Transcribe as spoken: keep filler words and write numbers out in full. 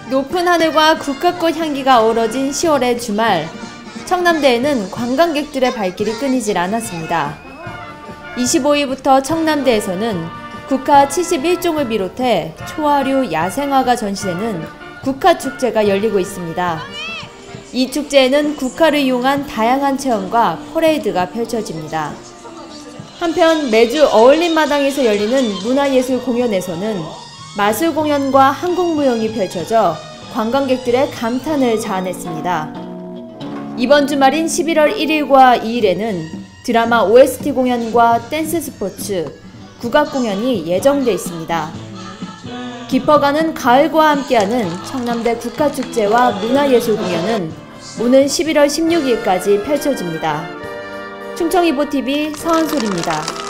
높은 하늘과 국화꽃 향기가 어우러진 시월의 주말, 청남대에는 관광객들의 발길이 끊이질 않았습니다. 이십오일부터 청남대에서는 국화 칠십일 종을 비롯해 초화류 야생화가 전시되는 국화축제가 열리고 있습니다. 이 축제에는 국화를 이용한 다양한 체험과 퍼레이드가 펼쳐집니다. 한편 매주 어울림마당에서 열리는 문화예술 공연에서는 마술 공연과 한국무용이 펼쳐져 관광객들의 감탄을 자아냈습니다. 이번 주말인 십일월 일일과 이일에는 드라마 오에스티 공연과 댄스 스포츠, 국악 공연이 예정돼 있습니다. 깊어가는 가을과 함께하는 청남대 국화축제와 문화예술 공연은 오는 십일월 십육일까지 펼쳐집니다. 충청이보티비 서한솔입니다.